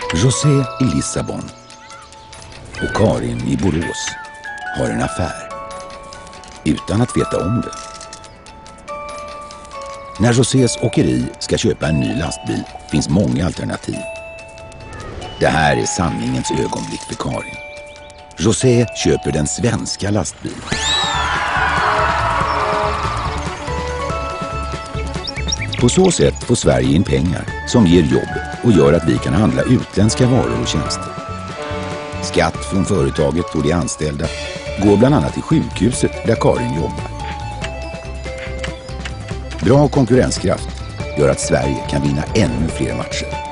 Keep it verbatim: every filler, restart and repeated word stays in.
José i Lissabon och Karin i Borås har en affär utan att veta om det. När Josés åkeri ska köpa en ny lastbil finns många alternativ. Det här är sanningens ögonblick för Karin. José köper den svenska lastbilen. På så sätt får Sverige in pengar som ger jobb och gör att vi kan handla utländska varor och tjänster. Skatt från företaget och de anställda går bland annat till sjukhuset där Karin jobbar. Bra konkurrenskraft gör att Sverige kan vinna ännu fler matcher.